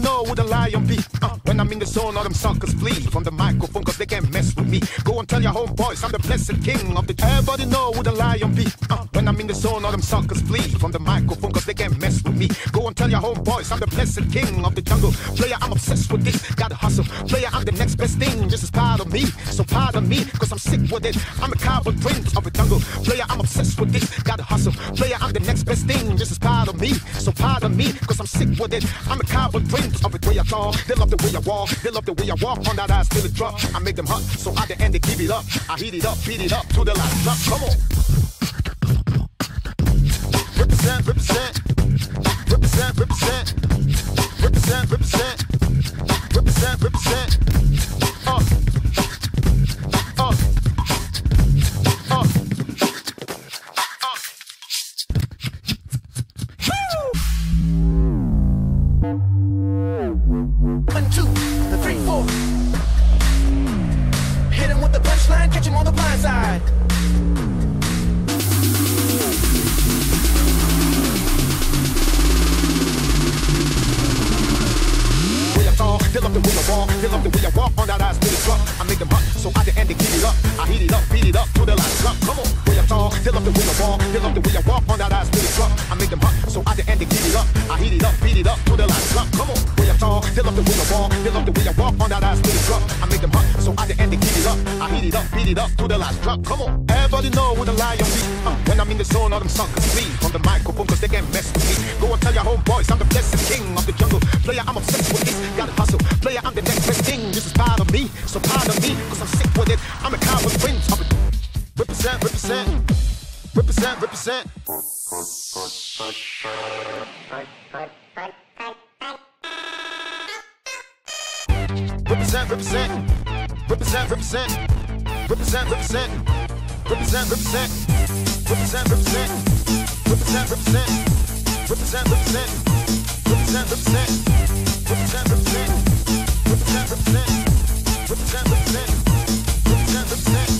know who the lion be. When I'm in the zone, all them suckers flee from the microphone, cause they can't mess with me. Go and tell your homeboys I'm the blessed king of the... Everybody know who the lion be. When I'm in the zone, all them suckers flee from the microphone, cause they can't mess with me. Go and tell your homeboys I'm the blessed king of the jungle. Player, I'm obsessed with this, gotta hustle. Player, I'm the next best thing, this is part of me. So pardon me, cause I'm sick with it. I'm a cowboy prince of the jungle. Player, I'm obsessed with this, gotta hustle. Player, I'm the next best thing, this is part of me. So pardon me, cause I'm sick with it. I'm a cowboy prince of the way I talk. They love the way I walk, they love the way I walk. On that ass till it drop, I make them hot. So at the end they give it up. I heat it up, beat it up to the last drop. Come on. Represent, represent. Represent, represent. Represent, represent. Represent, represent. Catch him on the blind side. Way I talk, they love the way I walk. They love the way I walk on that ass till it drop. I make them hot, so at the end they give it up. I heat it up, beat it up to the last drop. Come on. Way I talk, they love the way I walk. They love the way I walk on that ass till it drop. I make them hot, so at the end they give it up. I heat it up, beat it up to the last drop. Come on. Way I talk, they love the way I walk. They love the way I walk on that ass till it drop. I make them hot, so at the end they give it up. I heat it up, beat it up to the last drop. Come on. Everybody know who the lion be. When I'm in the zone, all them suckers flee from the microphone, cause they can't mess with me. Go and tell your homeboys I'm the blessed king of the jungle. Player, I'm obsessed with this, gotta hustle. Player, I'm the next best thing, this is part of me. So pardon me, cause I'm sick with it. I'm a cowboy prince of it. Represent, represent. Represent, represent. Represent, represent. Represent, represent. Represent, represent. Represent, represent. Represent, represent. Represent, represent. Represent, represent. Represent, represent. Represent, represent. Represent, represent. Represent, represent. Represent, represent.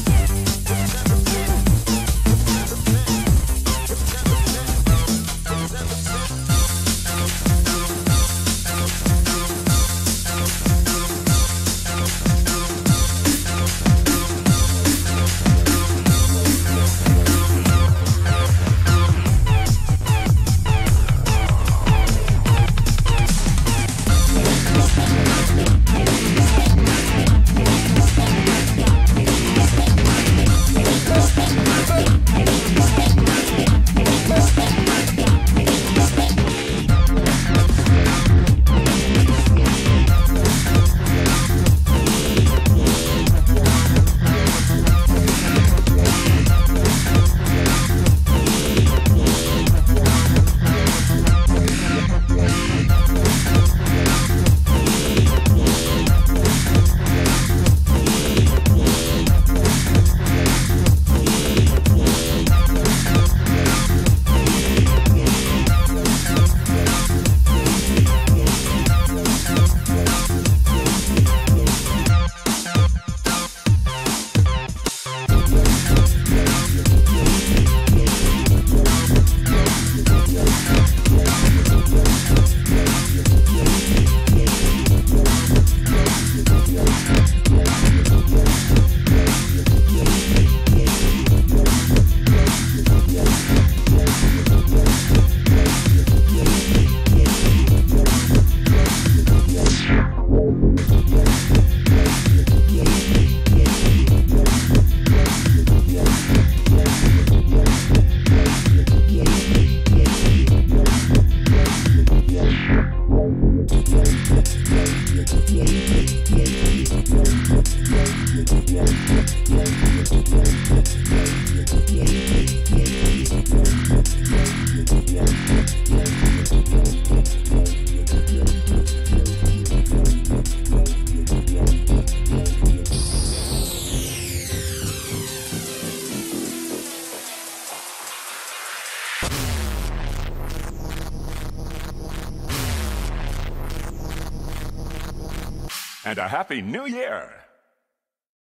And a Happy New Year!